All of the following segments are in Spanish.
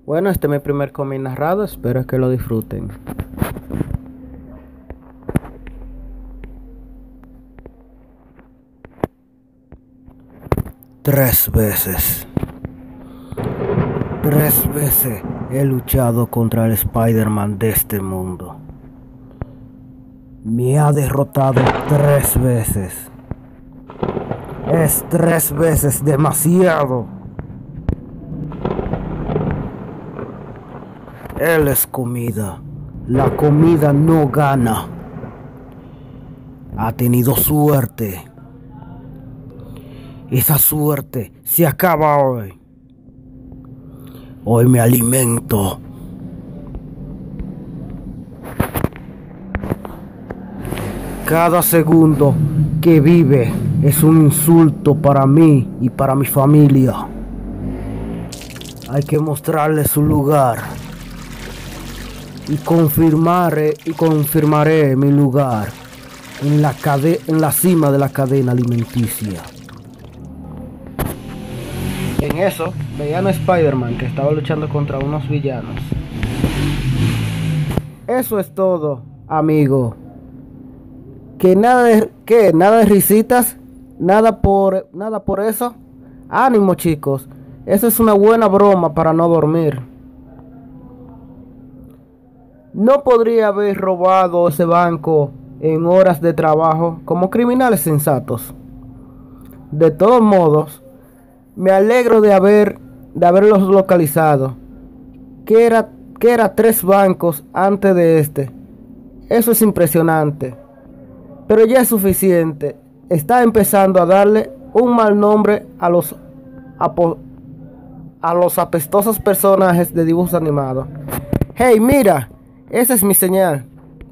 Bueno, este es mi primer cómic narrado, espero que lo disfruten. Tres veces he luchado contra el Spider-Man de este mundo. Me ha derrotado 3 veces. Es 3 veces demasiado. Él es comida. La comida no gana. Ha tenido suerte. Esa suerte se acaba hoy. Hoy me alimento. Cada segundo que vive es un insulto para mí y para mi familia. Hay que mostrarle su lugar. Y confirmaré mi lugar en la cima de la cadena alimenticia. En eso, veían a Spider-Man que estaba luchando contra unos villanos. Eso es todo, amigo. Nada de risitas, nada por eso. Ánimo, chicos. Esa es una buena broma para no dormir. No podría haber robado ese banco en horas de trabajo como criminales sensatos. De todos modos, me alegro de haberlos localizado. Que era 3 bancos antes de este. Eso es impresionante. Pero ya es suficiente. Está empezando a darle un mal nombre a los apestosos personajes de dibujos animados. Hey, mira, esa es mi señal.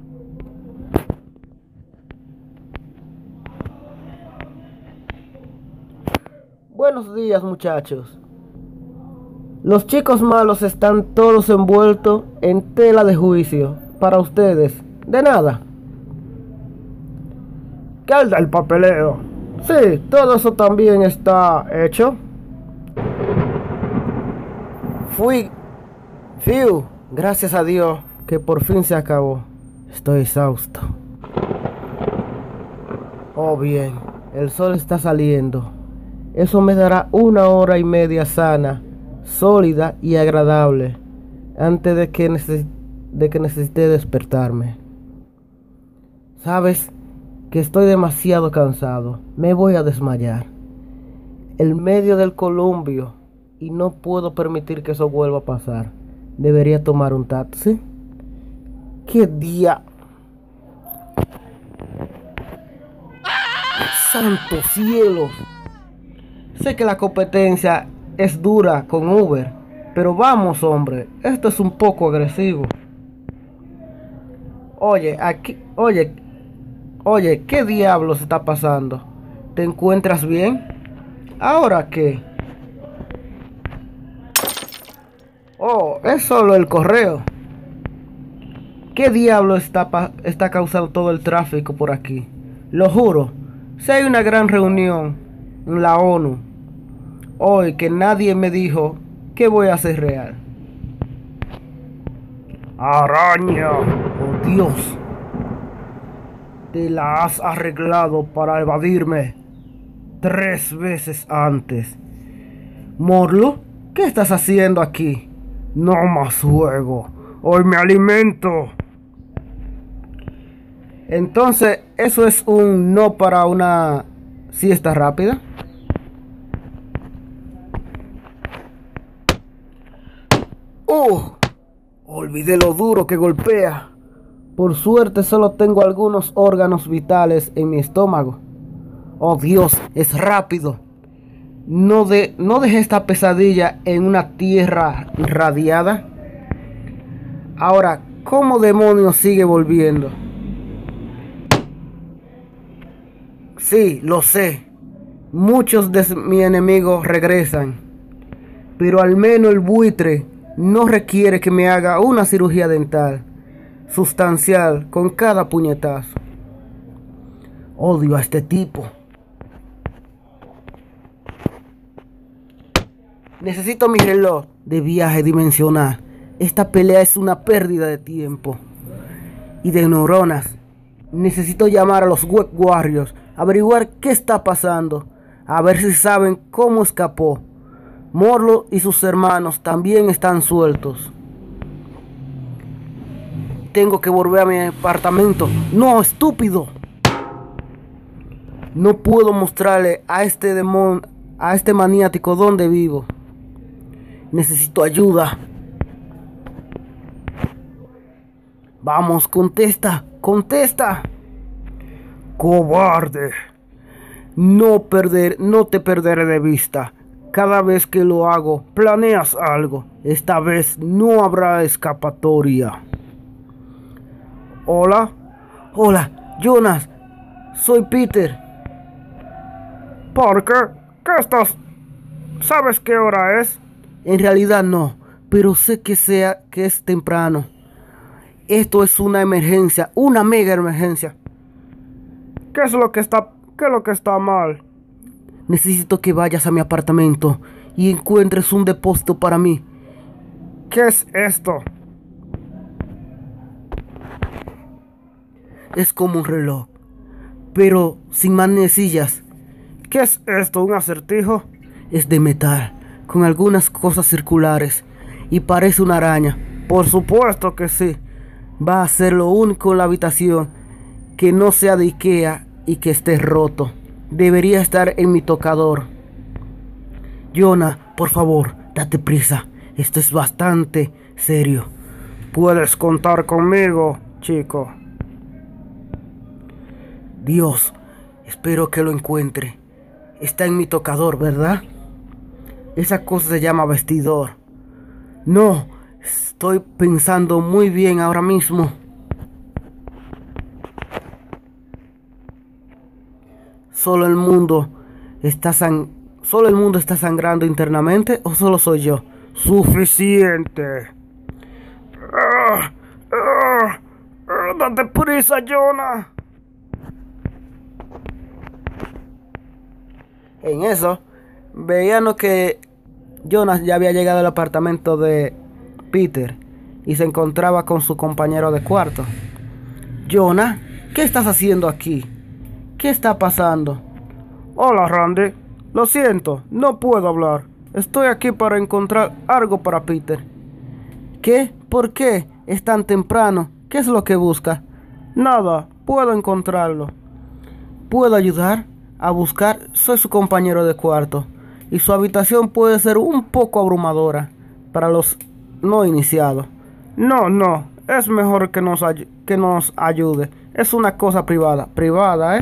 Buenos días, muchachos. Los chicos malos están todos envueltos en tela de juicio. Para ustedes, de nada. ¿Qué hay del papeleo? Sí, todo eso también está hecho. Fiu, gracias a Dios que por fin se acabó. Estoy exhausto. Oh bien, el sol está saliendo. Eso me dará 1 hora y media sana, sólida y agradable antes de que necesite despertarme. ¿Sabes? Que estoy demasiado cansado. Me voy a desmayar. El medio del columpio y no puedo permitir que eso vuelva a pasar. Debería tomar un taxi. ¡Qué día! ¡Santo cielo! Sé que la competencia es dura con Uber, pero vamos, hombre, esto es un poco agresivo. Oye, ¿qué diablos está pasando? ¿Te encuentras bien? ¿Ahora qué? Oh, es solo el correo. ¿Qué diablo está causando todo el tráfico por aquí? Lo juro, si hay una gran reunión en la ONU hoy que nadie me dijo que voy a hacer real. Araña, oh Dios, te la has arreglado para evadirme 3 veces antes. Morlo, ¿qué estás haciendo aquí? No más juego, hoy me alimento. Entonces, ¿eso es un no para una siesta rápida? ¡Oh! Olvidé lo duro que golpea. Por suerte solo tengo algunos órganos vitales en mi estómago. Oh Dios, es rápido. No dejé esta pesadilla en una tierra radiada. Ahora, ¿cómo demonios sigue volviendo? Sí, lo sé. Muchos de mis enemigos regresan. Pero al menos el buitre no requiere que me haga una cirugía dental sustancial con cada puñetazo. Odio a este tipo. Necesito mi reloj de viaje dimensional. Esta pelea es una pérdida de tiempo y de neuronas. Necesito llamar a los Web Warriors, averiguar qué está pasando, a ver si saben cómo escapó. Morlo y sus hermanos también están sueltos. Tengo que volver a mi apartamento. ¡No, estúpido! No puedo mostrarle a este demonio, a este maniático dónde vivo. Necesito ayuda. Vamos, contesta, contesta. Cobarde. No te perderé de vista. Cada vez que lo hago, planeas algo. Esta vez no habrá escapatoria. Hola. Hola, Jonas. Soy Peter. Parker, ¿qué estás? ¿Sabes qué hora es? En realidad no, pero sé que es temprano. Esto es una emergencia, una mega emergencia. ¿Qué es lo que está mal? Necesito que vayas a mi apartamento y encuentres un depósito para mí. ¿Qué es esto? Es como un reloj, pero sin manecillas. ¿Qué es esto? ¿Un acertijo? Es de metal, con algunas cosas circulares, y parece una araña. Por supuesto que sí. Va a ser lo único en la habitación que no sea de Ikea y que esté roto. Debería estar en mi tocador. Jonah, por favor, date prisa. Esto es bastante serio. Puedes contar conmigo, chico. Dios, espero que lo encuentre. Está en mi tocador, ¿verdad? Esa cosa se llama vestidor. No, estoy pensando muy bien ahora mismo. ¿Solo el mundo está sangrando internamente o solo soy yo? Suficiente. Date prisa, Jonah. En eso, veíamos que Jonas ya había llegado al apartamento de Peter y se encontraba con su compañero de cuarto. Jonah, ¿qué estás haciendo aquí? ¿Qué está pasando? Hola, Randy. Lo siento, no puedo hablar. Estoy aquí para encontrar algo para Peter. ¿Qué? ¿Por qué? Es tan temprano. ¿Qué es lo que busca? Nada, puedo encontrarlo. ¿Puedo ayudar a buscar? Soy su compañero de cuarto y su habitación puede ser un poco abrumadora para los no iniciados. No, es mejor que nos ayude. Es una cosa privada, ¿eh?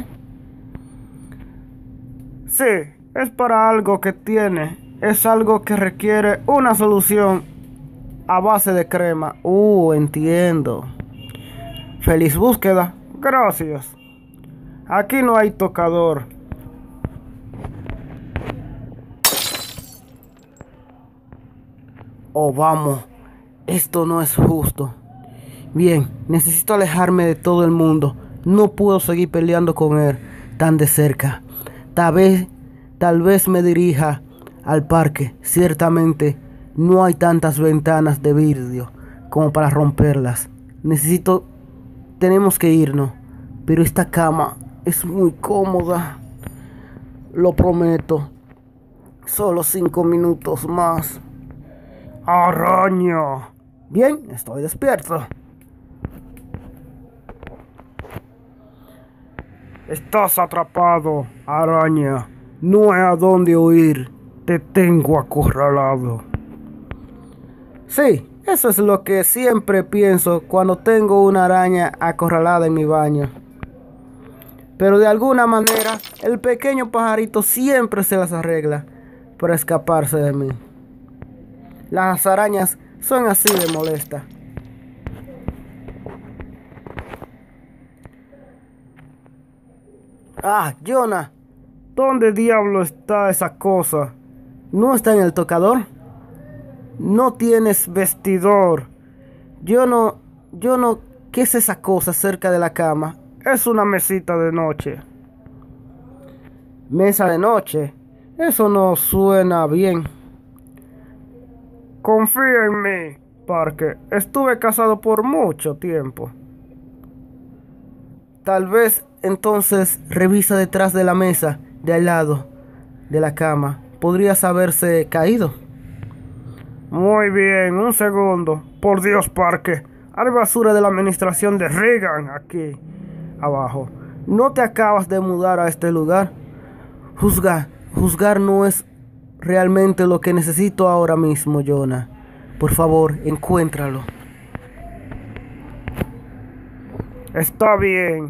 Sí, es para algo que es algo que requiere una solución a base de crema. Entiendo. Feliz búsqueda. Gracias. Aquí no hay tocador. Oh, vamos. Esto no es justo. Bien, necesito alejarme de todo el mundo. No puedo seguir peleando con él tan de cerca. Tal vez me dirija al parque. Ciertamente no hay tantas ventanas de vidrio como para romperlas. Tenemos que irnos. Pero esta cama es muy cómoda. Lo prometo. Solo 5 minutos más. Araña. Bien, estoy despierto. Estás atrapado, araña. No hay a dónde huir. Te tengo acorralado. Sí, eso es lo que siempre pienso cuando tengo una araña acorralada en mi baño. Pero de alguna manera, el pequeño pajarito siempre se las arregla para escaparse de mí. Las arañas son así de molestas. Jonah, ¿dónde diablo está esa cosa? ¿No está en el tocador? No tienes vestidor. Yo no, ¿qué es esa cosa cerca de la cama? Es una mesita de noche. ¿Mesa de noche? Eso no suena bien. Confía en mí, Parker. Estuve casado por mucho tiempo. Tal vez entonces revisa detrás de la mesa, de al lado de la cama. Podrías haberse caído. Muy bien, un segundo. Por Dios, Parker. Hay basura de la administración de Reagan aquí abajo. ¿No te acabas de mudar a este lugar? Juzgar no es realmente lo que necesito ahora mismo, Jonah. Por favor, encuéntralo. Está bien.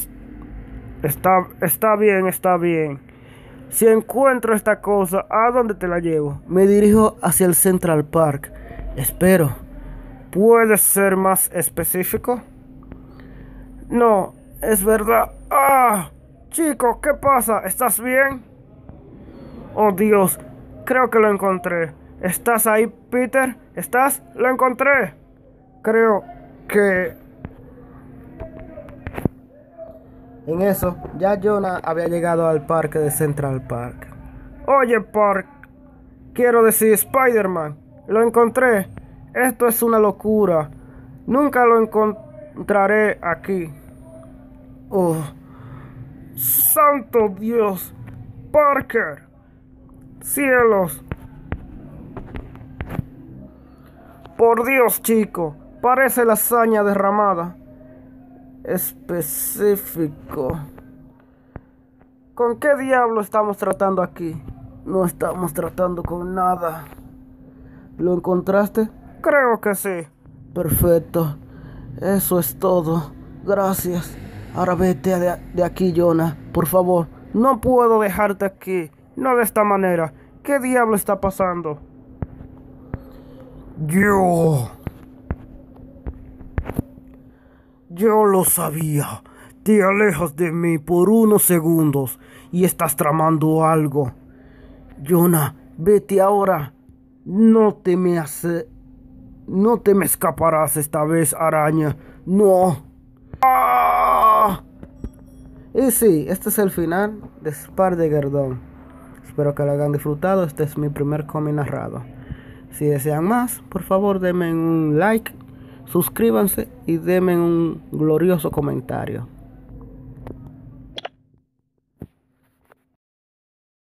Está bien. Si encuentro esta cosa, ¿a dónde te la llevo? Me dirijo hacia el Central Park. Espero. ¿Puedes ser más específico? No, es verdad. ¡Ah! Chico, ¿qué pasa? ¿Estás bien? Oh, Dios. Creo que lo encontré. ¿Estás ahí, Peter? ¿Estás? ¡Lo encontré! Creo que... En eso, ya Jonah había llegado al parque de Central Park. Oye, Park. Quiero decir, Spider-Man. Lo encontré. Esto es una locura. Nunca lo encontraré aquí. Oh, santo Dios. Parker. Cielos. Por Dios, chico. Parece lasaña derramada. Específico. ¿Con qué diablo estamos tratando aquí? No estamos tratando con nada. ¿Lo encontraste? Creo que sí. Perfecto. Eso es todo. Gracias. Ahora vete de aquí, Jonah. Por favor. No puedo dejarte aquí. No de esta manera. ¿Qué diablo está pasando? Yo lo sabía. Te alejas de mí por unos segundos y estás tramando algo. Jonah, vete ahora. No te me escaparás esta vez, araña. No. ¡Ah! Y sí, este es el final de Spider-Gerdon. Espero que lo hayan disfrutado. Este es mi primer cómic narrado. Si desean más, por favor denme un like, suscríbanse y denme un glorioso comentario.